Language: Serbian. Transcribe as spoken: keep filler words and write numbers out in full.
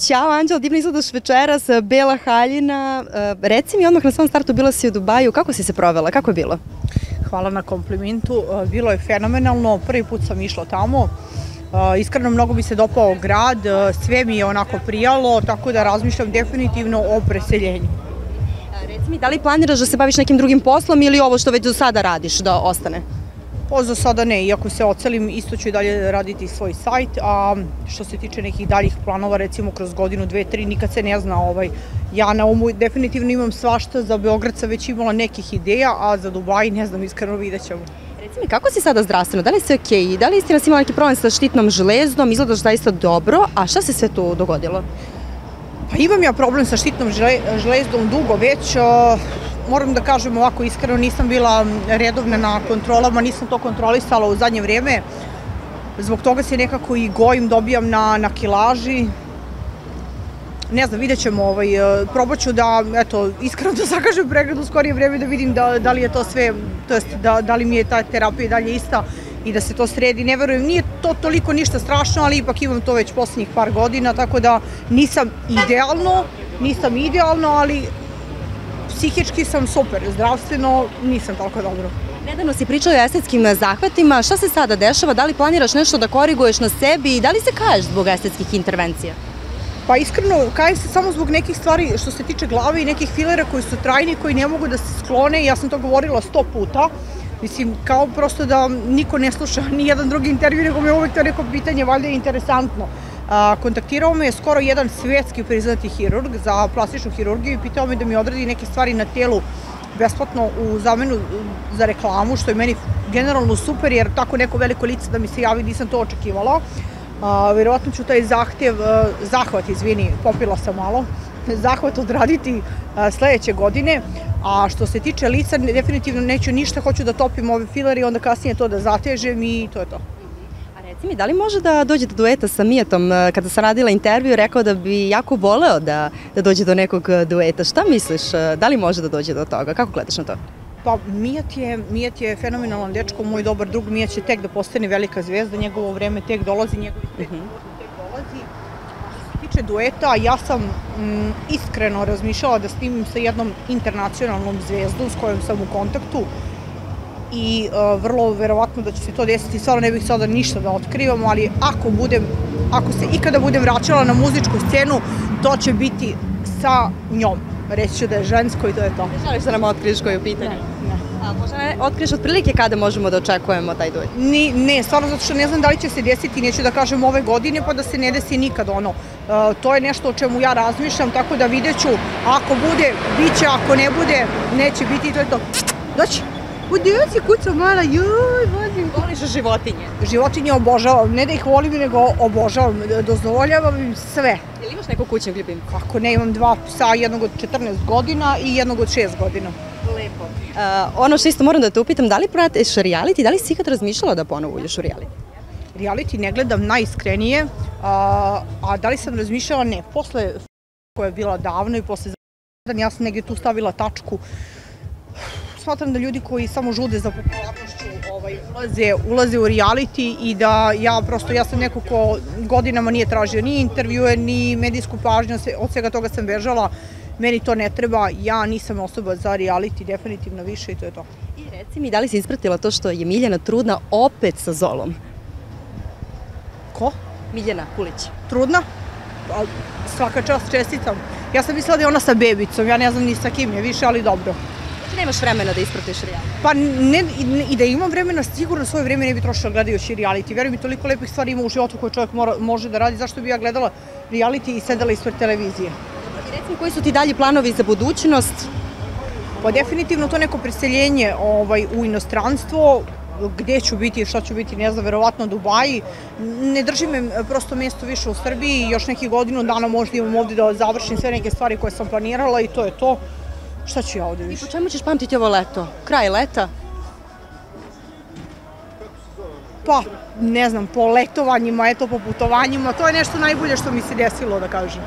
Ćao Anđela, divno izgledaš večeras, bela haljina. Reci mi odmah na svom startu, bila si u Dubaju, kako si se provela, kako je bilo? Hvala na komplimentu, bilo je fenomenalno, prvi put sam išla tamo. Iskreno, mnogo mi se dopao grad, sve mi je onako prijalo, tako da razmišljam definitivno o preseljenju. Reci mi, da li planiraš da se baviš nekim drugim poslom ili ovo što već do sada radiš da ostane? Pa za sada ne, iako se ocelim, isto ću i dalje raditi svoj sajt, a što se tiče nekih daljih planova, recimo kroz godinu, dve, tri, nikad se ne zna. Ja na umu definitivno imam svašta, za Beograd sam već imala nekih ideja, a za Dubaj ne znam, iskreno vidjet ćemo. Reci mi, kako si sada zdravstveno, da li si okej, da li istina si imala neki problem sa štitnom železdom, izgledaš zaista dobro, a šta se sve tu dogodilo? Pa imam ja problem sa štitnom železdom dugo već. Moram da kažem ovako, iskreno nisam bila redovna na kontrolama, nisam to kontrolisala u zadnje vreme. Zbog toga se nekako i gojim, dobijam na kilaži. Ne znam, vidjet ćemo, probat ću da, eto, iskreno da zakažem pregled u skorije vreme da vidim da li je to sve, to jest da li mi je ta terapija dalje ista i da se to sredi. Ne verujem, nije to toliko ništa strašno, ali ipak imam to već poslednjih par godina, tako da nisam idealno, nisam idealno, ali psihički sam super, zdravstveno nisam toliko dobro. Nedavno si pričala o estetskim zahvatima, šta se sada dešava, da li planiraš nešto da koriguješ na sebi i da li se kaješ zbog estetskih intervencija? Pa iskreno, kajem se samo zbog nekih stvari što se tiče glave i nekih filera koji su trajni, koji ne mogu da se sklone, ja sam to govorila sto puta. Mislim, kao prosto da niko ne sluša ni jedan drugi intervju, nego mi je uvek to neko pitanje, valjda je interesantno. Kontaktirao me je skoro jedan svetski priznati hirurg za plastičnu hirurgiju i pitao me da mi odradi neke stvari na telu besplatno u zamenu za reklamu, što je meni generalno super, jer tako neko veliko lice da mi se javi nisam to očekivala. Verovatno ću taj zahtev, zahvat, izvini, popila sam malo, zahvat odraditi sledeće godine, a što se tiče lica, definitivno neću ništa, hoću da topim ove filere i onda kasnije to da zatežem i to je to. Reci mi, da li može da dođe do dueta sa Mijatom? Kada sam radila intervju, rekao da bi jako voleo da dođe do nekog dueta. Šta misliš? Da li može da dođe do toga? Kako gledaš na to? Pa Mijat je fenomenalan dečko, moj dobar drug. Mijat će tek da postane velika zvezda, njegovo vreme tek dolazi, njegovi tek dolazi. Što se tiče dueta, ja sam iskreno razmišljala da snimim sa jednom internacionalnom zvezdom s kojom sam u kontaktu i vrlo verovatno da će se to desiti, stvarno ne bih sada ništa da otkrivam, ali ako budem, ako se ikada budem vraćala na muzičku scenu, to će biti sa njom. Reći ću da je žensko i to je to. Ne želiš da nam otkriješ koju pitanje? Ne, ne. A možda ne otkriješ otprilike kada možemo da očekujemo taj duet? Ne, stvarno zato što ne znam da li će se desiti, neću da kažem ove godine, pa da se ne desi nikad ono. To je nešto o čemu ja razmišljam, tako da vidjet ću, ako bude, bit će, ako ne bude, neće biti i to je to. Doći! U djeci kuca mala, joj, volim. Voliš životinje? Životinje obožavam, ne da ih volim, nego obožavam, dozvoljavam im sve. Jel imaš nekog kućnog ljubimca? Kako ne, imam dva psa, jednog od četrnaest godina i jednog od šest godina. Lepo. Ono što isto moram da te upitam, da li pratiš reality, da li si ikad razmišljala da ponovo uđeš u reality? Reality ne gledam najiskrenije, a da li sam razmišljala, ne. Posle koja je bila davno i posle zadan, ja sam negdje tu stavila tačku. Smatram da ljudi koji samo žude za popularnošću ulaze u reality i da ja prosto, ja sam neko ko godinama nije tražio ni intervjue, ni medijsku pažnju, od svega toga sam bežala, meni to ne treba, ja nisam osoba za reality, definitivno više i to je to. I reci mi, da li si ispratila to što je Miljana trudna opet sa Zolom? Ko? Miljana Kulić. Trudna? Svaka čast, čestitam. Ja sam mislila da je ona sa bebicom, ja ne znam ni sa kim je više, ali dobro. Nemaš vremena da ispratiš reality? Pa ne, i da imam vremena, sigurno svoje vreme ne bi trošila gledajući reality. Veruj mi, toliko lepih stvari ima u životu koje čovjek može da radi. Zašto bi ja gledala reality i sedela ispred televizije? I recimo, koji su ti dalji planovi za budućnost? Pa definitivno to neko preseljenje u inostranstvo, gde ću biti i šta ću biti, ne znam, verovatno Dubaji. Ne drži me prosto mesto više u Srbiji, još nekih godinu dana možda imam ovdje da završim sve neke stvari koje sam planirala i to je to. Šta ću ja ovdje više? I po čemu ćeš pamtiti ovo leto? Kraj leta? Pa, ne znam, po letovanjima, eto, po putovanjima, to je nešto najbolje što mi se desilo, da kažem.